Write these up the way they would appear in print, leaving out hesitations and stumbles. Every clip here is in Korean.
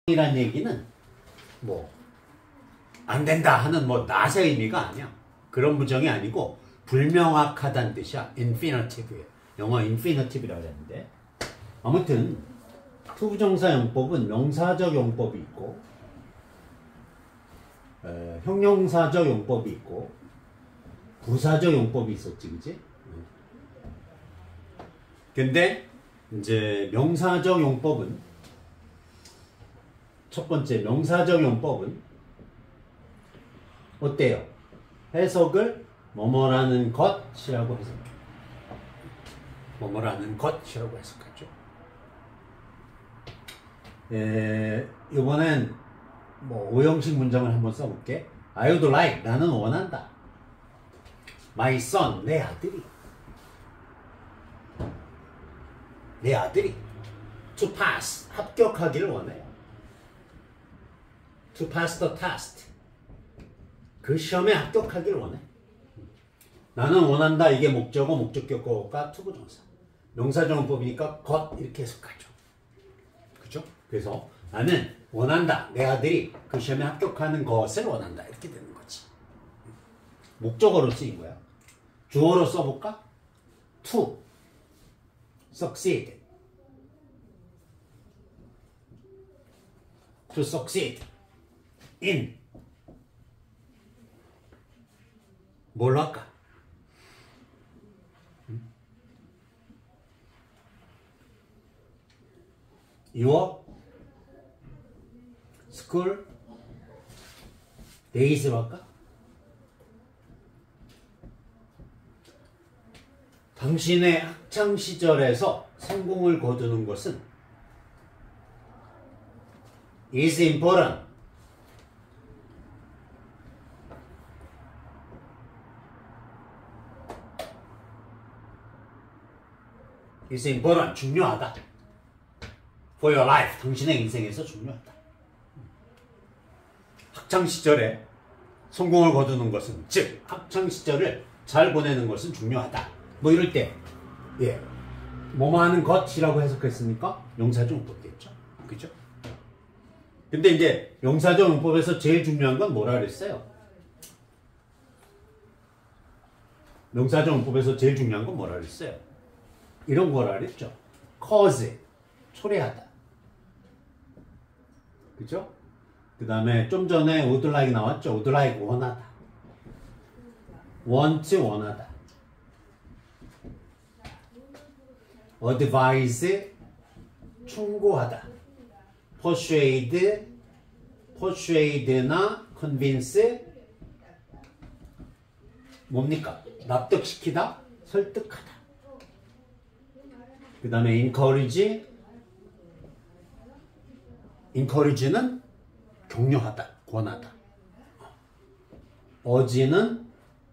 이란 얘기는 뭐 안 된다 하는 뭐 낫의 의미가 아니야. 그런 부정이 아니고 불명확하다는 뜻이야. 인피니티브에. 영어 인피니티브라고 하는데 아무튼 투부정사 용법은 명사적 용법이 있고 형용사적 용법이 있고 부사적 용법이 있었지, 그지? 근데 이제 명사적 용법은 첫 번째 명사적 용법은 어때요? 해석을 뭐뭐라는 것이라고 해석해요. 뭐뭐라는 것이라고 해석하죠. 이번엔 뭐 오형식 문장을 한번 써볼게. I would like, 나는 원한다. My son, 내 아들이 to pass, 합격하기를 원해요. to pass the test, 그 시험에 합격하기를 원해. 나는 원한다. 이게 목적어, 목적격어가 투부정사. 명사정법이니까 것 이렇게 해석하죠. 그죠? 그래서 나는 원한다. 내 아들이 그 시험에 합격하는 것을 원한다. 이렇게 되는 거지. 목적어로 쓰인 거야. 주어로 써볼까? to succeed. to succeed in 뭘로 할까? Your school days로 할까? 당신의 학창 시절에서 성공을 거두는 것은 is important. is important. 중요하다. for your life. 당신의 인생에서 중요하다. 학창 시절에 성공을 거두는 것은, 즉 학창 시절을 잘 보내는 것은 중요하다. 뭐 이럴 때, 뭐뭐 하는 것이라고 해석했으니까 명사적 용법이겠죠. 그죠? 근데 이제 명사적 용법에서 제일 중요한 건 뭐라 그랬어요? 명사적 용법에서 제일 중요한 건 뭐라 그랬어요? 이런 거라 그랬죠. cause, 초래하다. 그죠? 그 다음에 좀 전에 would like 나왔죠. would like, 원하다. want, 원하다. advise, 충고하다. persuade나 convince, 뭡니까? 납득시키다, 설득하다. 그 다음에 encourage는 격려하다, 권하다. urge는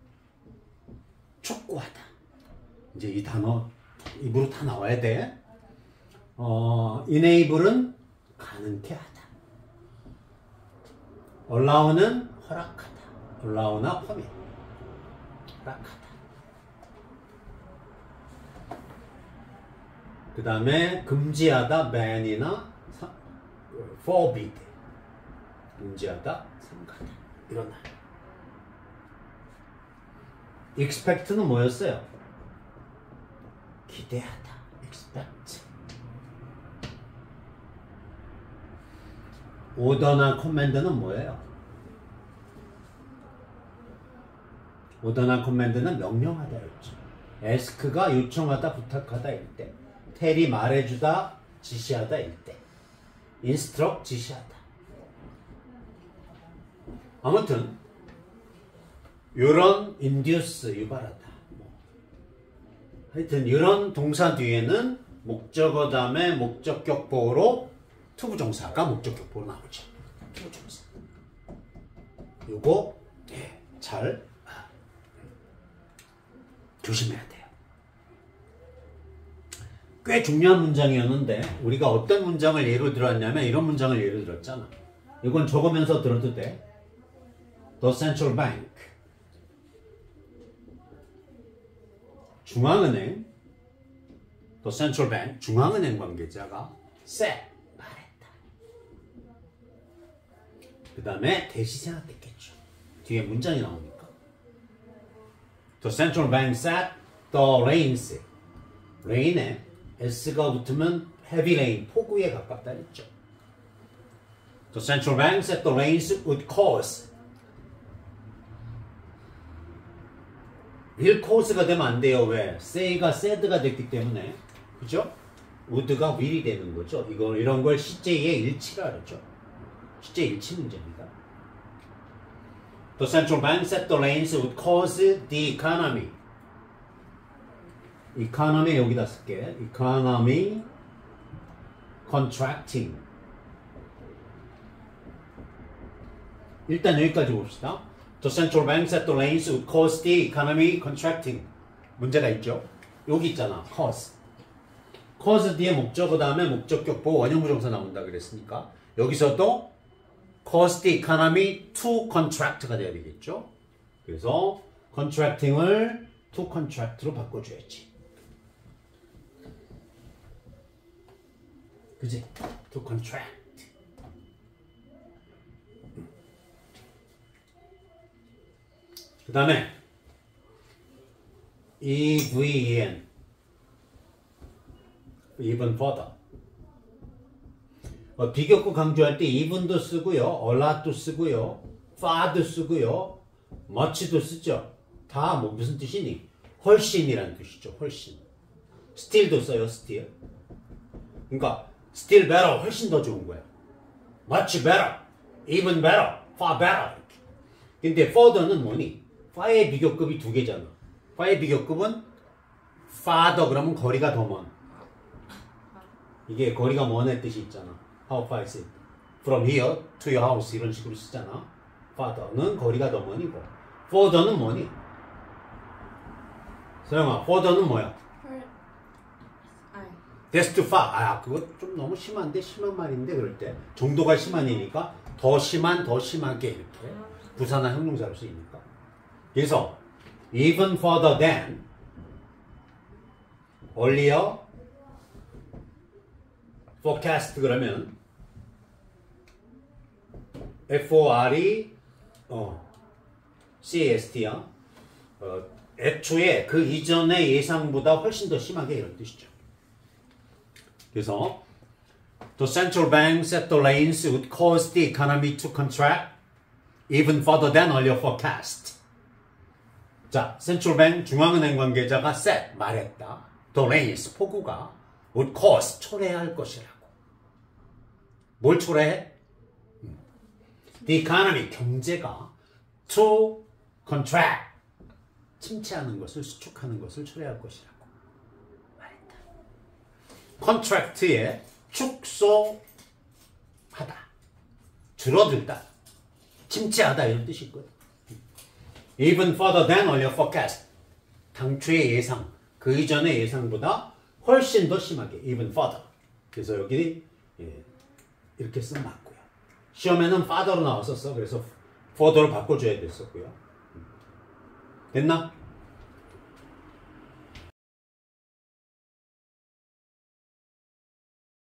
촉구하다. 이제 이 단어 입으로 다 나와야 돼. enable은 가능케 하다. allow는 허락하다. allow나 permit, 허락하다. 그 다음에 금지하다, ban이나 forbid, 금지하다, 삼가다. 이런 말. expect는 뭐였어요? 기대하다. expect. order나 command는 뭐예요? order나 command는 명령하다였죠. ask가 요청하다, 부탁하다 일 때, tell이 말해주다, 지시하다 일 때, instruct, 지시하다. 아무튼 요런 induce, 유발하다. 하여튼 이런 동사 뒤에는 목적어 다음에 목적격보로 투부정사가 목적격보로 나오죠. 투부정사. 요거 잘 조심해야 돼요. 꽤 중요한 문장이었는데 우리가 어떤 문장을 예로 들었냐면 이런 문장을 예로 들었잖아. 이건 적으면서 들어도 돼. The Central Bank, 중앙은행, The Central Bank, 중앙은행 관계자가 said, 말했다. 그 다음에 대시 생각했겠죠. 뒤에 문장이 나오니까. The central bank set the rains. rain에 s가 붙으면 heavy rain, 폭우에 가깝다 했죠. The central bank set the rains would cause. will cause가 되면 안 돼요. 왜? say가 said가 됐기 때문에. 그죠? would가 will이 되는 거죠. 이런 걸 시제의 일치라 그러죠. 시제 일치 문제입니다. The central bank set the rains would cause the economy. economy 여기다 쓸게. economy contracting. 일단 여기까지 봅시다. The central bank set the rains would cause the economy contracting. 문제가 있죠. 여기 있잖아. cause. cause 뒤에 목적어 다음에 목적격 보고 원형부정사 나온다 그랬으니까 여기서도 cause the economy to contract가 돼야 되겠죠. 그래서 contracting을 to contract로 바꿔줘야지. 그지? to contract. 그 다음에 even even further. 비교급 강조할 때 even도 쓰고요, a lot도 쓰고요, far도 쓰고요, much도 쓰죠. 다 뭐 무슨 뜻이니? 훨씬이라는 뜻이죠. 훨씬. still도 써요. still. 그러니까 still better, 훨씬 더 좋은 거야. much better, even better, far better. 근데 further는 뭐니? far의 비교급이 두 개잖아. far의 비교급은 farther 그러면 거리가 더 먼. 이게 거리가 먼의 뜻이 있잖아. How far is it? From here to your house 이런 식으로 쓰잖아. farther는 거리가 더 먼이고 further는 뭐니? 서영아, further는 뭐야? That's too far. 아, 그거 좀 너무 심한데? 심한 말인데 그럴 때 정도가 심한이니까 더 심한, 더 심하게 이렇게 부사나 형용사로 쓰이니까. 그래서 even further than earlier forecast 그러면 F-O-R-E C-A-S-T야. 애초에 그 이전의 예상보다 훨씬 더 심하게 이런 뜻이죠. 그래서 The central bank set the rains would cause the economy to contract even further than earlier forecast. 자, central bank 중앙은행 관계자가 set 말했다. The rains 폭우가 would cause 초래할 것이라고. 뭘 초래해? The economy 경제가 to contract 침체하는 것을 수축하는 것을 초래할 것이라고 말했다. contract의 축소하다, 줄어들다, 침체하다 이런 뜻이 있거든. Even further than earlier forecast. 당초의 예상, 그 이전의 예상보다 훨씬 더 심하게. Even further. 그래서 여기 이렇게 쓰면 맞고요. 시험에는 farther로 나왔었어. 그래서 further로 바꿔줘야 됐었고요. 됐나?